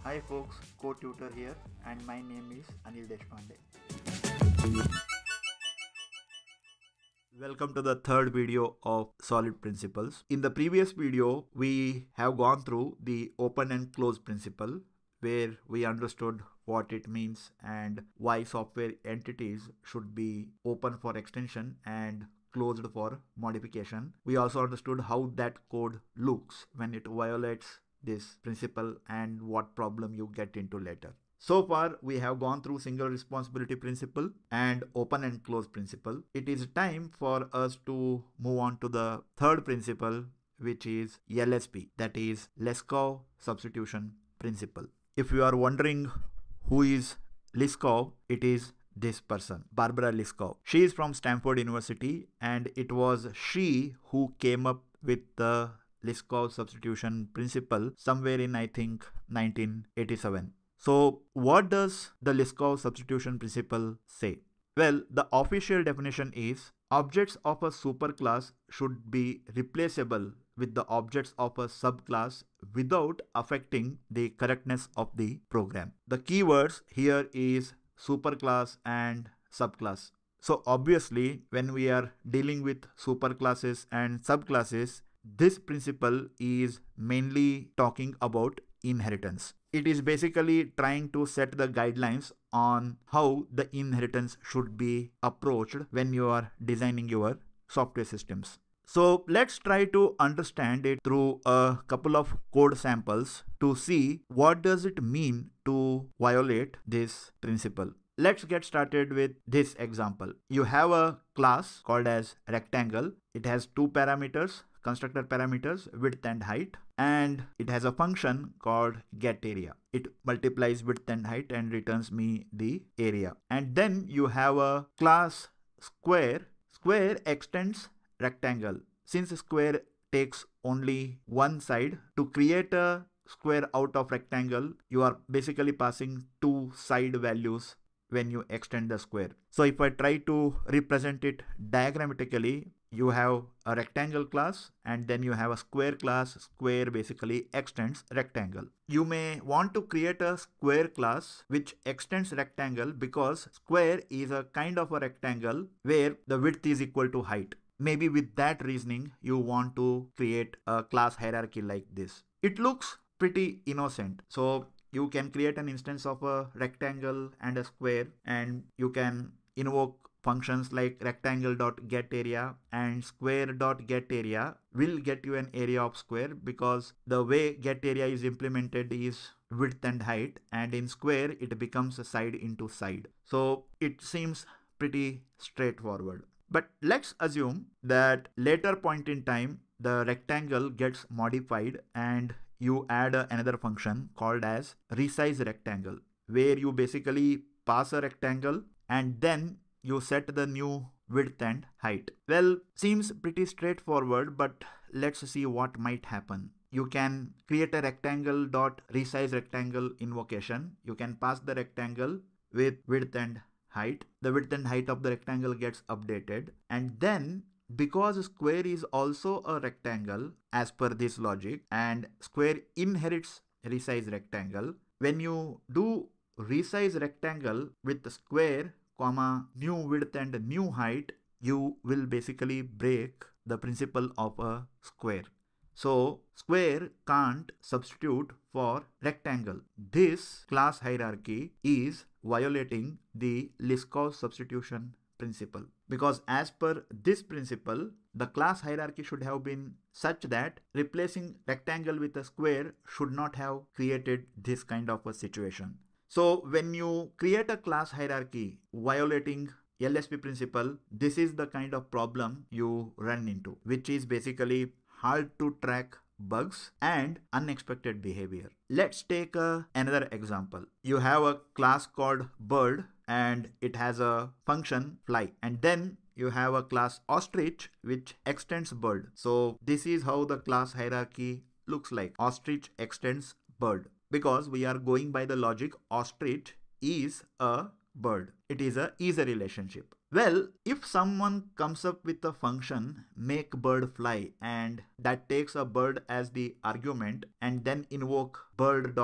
Hi folks, CodeTutor here and my name is Anil Deshpande. Welcome to the third video of Solid Principles. In the previous video, we have gone through the open and close principle where we understood what it means and why software entities should be open for extension and closed for modification. We also understood how that code looks when it violates this principle and what problem you get into later. So far, we have gone through single responsibility principle and open and close principle. It is time for us to move on to the third principle, which is LSP, that is Liskov Substitution Principle. If you are wondering who is Liskov, it is this person, Barbara Liskov. She is from Stanford University and it was she who came up with the Liskov Substitution Principle somewhere in, I think, 1987. So what does the Liskov Substitution Principle say? Well, the official definition is objects of a superclass should be replaceable with the objects of a subclass without affecting the correctness of the program. The keywords here is superclass and subclass. So obviously, when we are dealing with superclasses and subclasses, this principle is mainly talking about inheritance. It is basically trying to set the guidelines on how the inheritance should be approached when you are designing your software systems. So let's try to understand it through a couple of code samples to see what does it mean to violate this principle. Let's get started with this example. You have a class called as rectangle. It has two parameters, constructor parameters, width and height, and it has a function called getArea. It multiplies width and height and returns me the area. And then you have a class square. Square extends rectangle. Since square takes only one side, to create a square out of rectangle, you are basically passing two side values when you extend the square. So if I try to represent it diagrammatically, you have a rectangle class and then you have a square class. Square basically extends rectangle. You may want to create a square class which extends rectangle because square is a kind of a rectangle where the width is equal to height. Maybe with that reasoning, you want to create a class hierarchy like this. It looks pretty innocent. So you can create an instance of a rectangle and a square, and you can invoke functions like rectangle.getArea and square.getArea will get you an area of square because the way getArea is implemented is width and height, and in square it becomes a side into side. So it seems pretty straightforward. But let's assume that later point in time the rectangle gets modified and you add another function called as resize rectangle, where you basically pass a rectangle and then you set the new width and height. Well, seems pretty straightforward, but let's see what might happen. You can create a rectangle.resize rectangle invocation. You can pass the rectangle with width and height. The width and height of the rectangle gets updated, and then because square is also a rectangle as per this logic and square inherits resize rectangle, when you do resize rectangle with the square comma new width and new height, you will basically break the principle of a square. So square can't substitute for rectangle. This class hierarchy is violating the Liskov Substitution Principle, because as per this principle, the class hierarchy should have been such that replacing rectangle with a square should not have created this kind of a situation. So when you create a class hierarchy violating LSP principle, this is the kind of problem you run into, which is basically hard to track bugs and unexpected behavior. Let's take another example. You have a class called bird and it has a function fly, and then you have a class ostrich which extends bird. So this is how the class hierarchy looks like. Ostrich extends bird because we are going by the logic ostrich is a bird. It is a relationship. Well, if someone comes up with a function make bird fly and that takes a bird as the argument and then invoke bird dot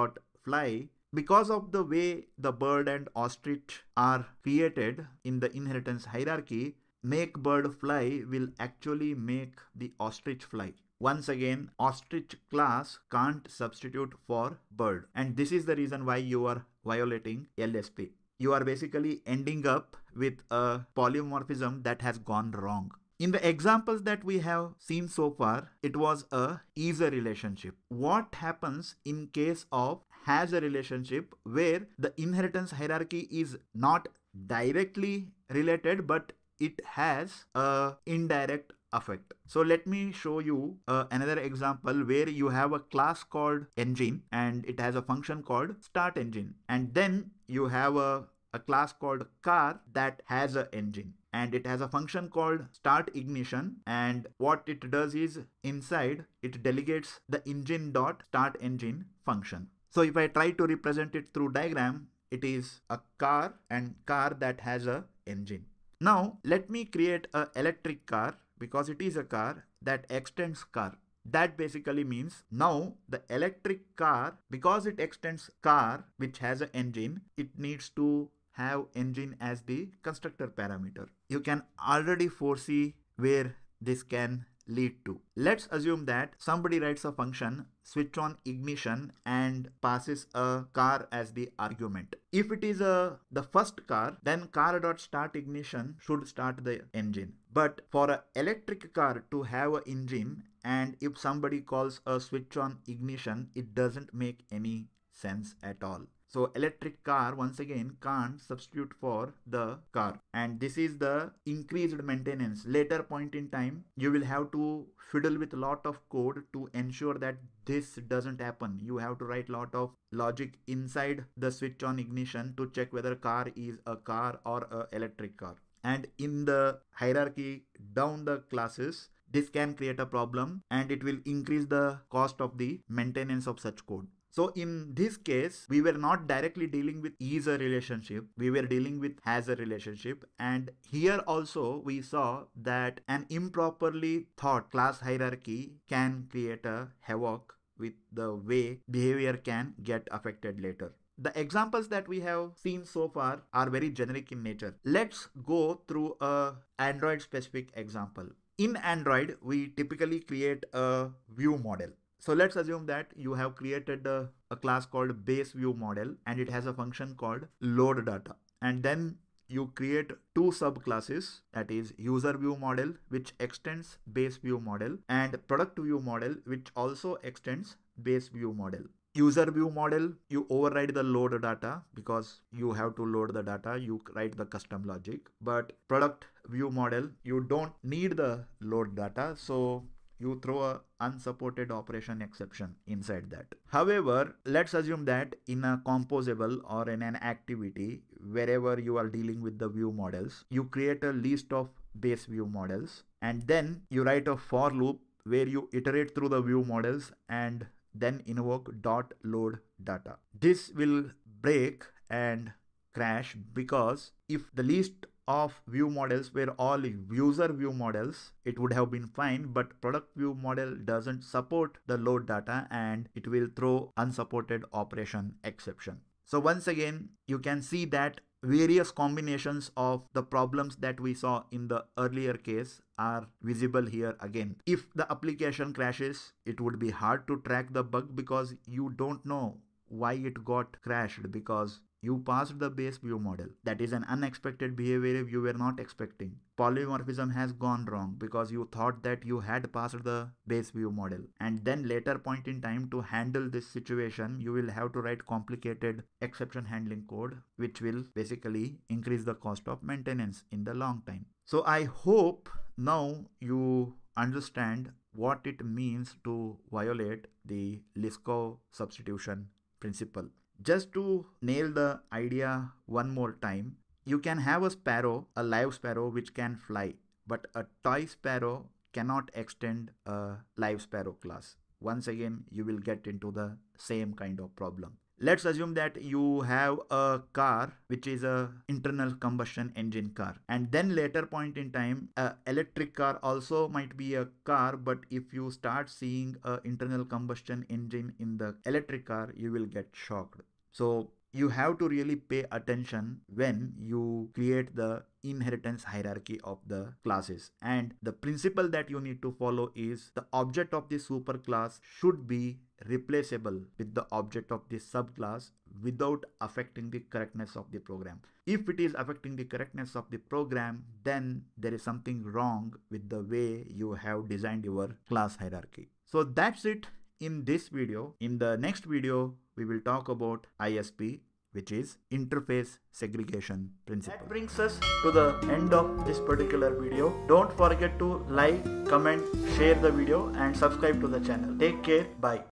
fly, because of the way the bird and ostrich are created in the inheritance hierarchy, make bird fly will actually make the ostrich fly. Once again, ostrich class can't substitute for bird, and this is the reason why you are violating LSP. You are basically ending up with a polymorphism that has gone wrong. In the examples that we have seen so far, it was a is a relationship. What happens in case of has a relationship where the inheritance hierarchy is not directly related, but it has a indirect effect? So let me show you another example where you have a class called engine and it has a function called start engine, and then you have a class called car that has an engine and it has a function called start ignition, and what it does is inside it delegates the engine dot start engine function. So if I try to represent it through diagram, it is a car and car that has a engine. Now let me create a electric car because it is a car that extends car. That basically means now the electric car, because it extends car which has an engine, it needs to have engine as the constructor parameter. You can already foresee where this can lead to. Let's assume that somebody writes a function switch on ignition and passes a car as the argument. If it is the first car, then car.start ignition should start the engine. But for an electric car to have an engine, and if somebody calls a switch on ignition, it doesn't make any sense at all. So electric car once again can't substitute for the car, and this is the increased maintenance. Later point in time, you will have to fiddle with a lot of code to ensure that this doesn't happen. You have to write a lot of logic inside the switch on ignition to check whether car is a car or a electric car. And in the hierarchy down the classes, this can create a problem and it will increase the cost of the maintenance of such code. So in this case, we were not directly dealing with is a relationship, we were dealing with has a relationship. And here also we saw that an improperly thought class hierarchy can create a havoc with the way behavior can get affected later. The examples that we have seen so far are very generic in nature. Let's go through a Android specific example. In Android, we typically create a view model. So let's assume that you have created a class called base view model and it has a function called load data. And then you create two subclasses, that is user view model which extends base view model and product view model which also extends base view model. User view model, you override the load data because you have to load the data, you write the custom logic. But product view model, you don't need the load data, so you throw a unsupported operation exception inside that. However, let's assume that in a composable or in an activity, wherever you are dealing with the view models, you create a list of base view models and then you write a for loop where you iterate through the view models and then invoke .load data. This will break and crash because if the list of view models were all user view models, it would have been fine, but product view model doesn't support the load data and it will throw unsupported operation exception. So once again, you can see that various combinations of the problems that we saw in the earlier case are visible here again. If the application crashes, it would be hard to track the bug because you don't know why it got crashed because you passed the base view model. That is an unexpected behavior you were not expecting. Polymorphism has gone wrong because you thought that you had passed the base view model. And then later point in time, to handle this situation, you will have to write complicated exception handling code, which will basically increase the cost of maintenance in the long time. So I hope now you understand what it means to violate the Liskov Substitution Principle. Just to nail the idea one more time, you can have a sparrow, a live sparrow which can fly, but a toy sparrow cannot extend a live sparrow class. Once again, you will get into the same kind of problem. let's assume that you have a car which is a internal combustion engine car, and then later point in time a electric car also might be a car, but if you start seeing a internal combustion engine in the electric car, you will get shocked. So you have to really pay attention when you create the inheritance hierarchy of the classes, and the principle that you need to follow is the object of the superclass should be replaceable with the object of the subclass without affecting the correctness of the program. If it is affecting the correctness of the program, then there is something wrong with the way you have designed your class hierarchy. So that's it in this video. In the next video, we will talk about ISP, which is interface segregation principle. That brings us to the end of this particular video. Don't forget to like, comment, share the video and subscribe to the channel. Take care. Bye.